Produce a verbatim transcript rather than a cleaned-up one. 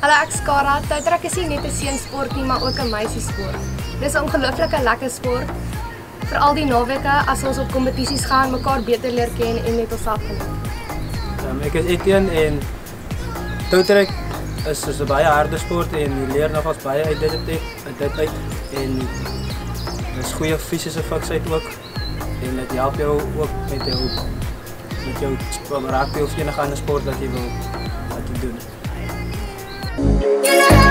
Hallo, ek is Kara. Toutrek is nie net 'n seunssport nie, maar ook 'n meisiesport. Dis 'n ongelooflike lekker sport. Veral die naweke as ons op kompetisies gaan, mekaar beter leer ken en net onsself geniet. Um, ek is Etienne en toutrek is soos 'n baie harde sport en jy leer nogals baie uit dit uit, uit dit uit en dis goeie fisiese fiksheid ook en dit help jou ook met jou met jou rugby of enige ander sport wat jy wil wat jy doen.